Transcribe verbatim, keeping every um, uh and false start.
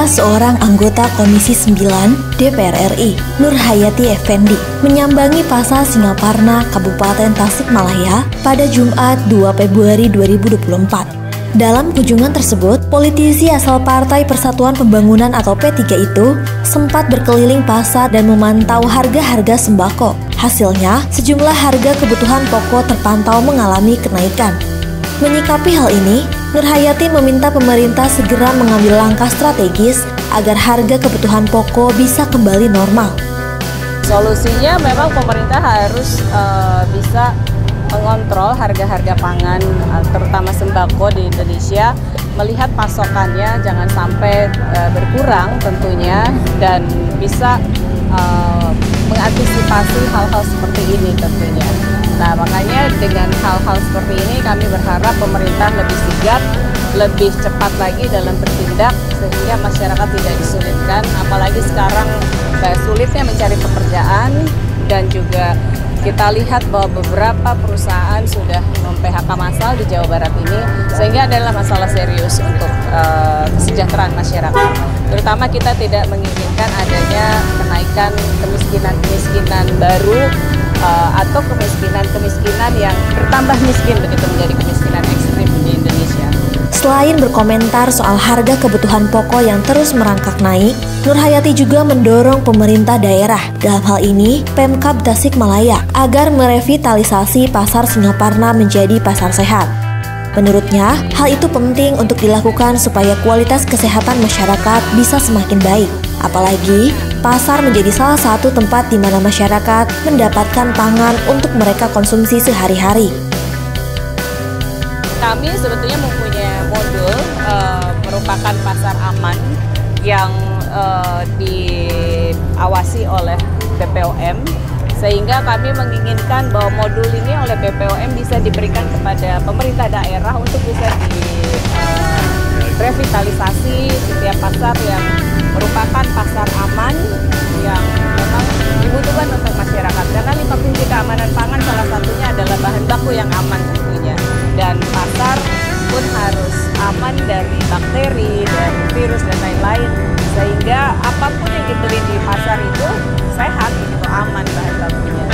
Inilah seorang anggota Komisi sembilan D P R R I, Nurhayati Effendi, menyambangi Pasar Singaparna, Kabupaten Tasikmalaya pada Jumat dua Februari dua ribu dua puluh empat. Dalam kunjungan tersebut, politisi asal Partai Persatuan Pembangunan atau P tiga itu sempat berkeliling pasar dan memantau harga-harga sembako. Hasilnya, sejumlah harga kebutuhan pokok terpantau mengalami kenaikan. Menyikapi hal ini, Nurhayati meminta pemerintah segera mengambil langkah strategis agar harga kebutuhan pokok bisa kembali normal. Solusinya memang pemerintah harus uh, bisa mengontrol harga-harga pangan, uh, terutama sembako di Indonesia, melihat pasokannya jangan sampai uh, berkurang tentunya, dan bisa uh, mengantisipasi hal-hal seperti ini tentunya. Nah, makanya dengan hal-hal seperti ini kami berharap pemerintah lebih sigap, lebih cepat lagi dalam bertindak sehingga masyarakat tidak disulitkan, apalagi sekarang kayak sulitnya mencari pekerjaan, dan juga kita lihat bahwa beberapa perusahaan sudah mem-P H K massal di Jawa Barat ini, sehingga adalah masalah serius untuk uh, kesejahteraan masyarakat. Terutama kita tidak menginginkan adanya kenaikan kemiskinan-kemiskinan baru, Uh, atau kemiskinan-kemiskinan yang bertambah miskin, begitu menjadi kemiskinan ekstrim di Indonesia. Selain berkomentar soal harga kebutuhan pokok yang terus merangkak naik, Nurhayati juga mendorong pemerintah daerah, dalam hal ini Pemkab Tasikmalaya, agar merevitalisasi Pasar Singaparna menjadi pasar sehat. Menurutnya, hal itu penting untuk dilakukan supaya kualitas kesehatan masyarakat bisa semakin baik. Apalagi, pasar menjadi salah satu tempat di mana masyarakat mendapatkan pangan untuk mereka konsumsi sehari-hari. Kami sebetulnya mempunyai modul uh, merupakan pasar aman yang uh, diawasi oleh B P O M, sehingga kami menginginkan bahwa modul ini oleh B P O M bisa diberikan kepada pemerintah daerah untuk bisa direvitalisasi uh, setiap pasar yang merupakan pasar aman yang memang dibutuhkan untuk masyarakat. Karena lima kunci keamanan pangan salah satunya adalah bahan baku yang aman tentunya. Dan pasar pun harus aman dari bakteri, dari virus dan lain-lain. Sehingga apapun yang dibeli di pasar itu sehat, itu aman bahan bakunya.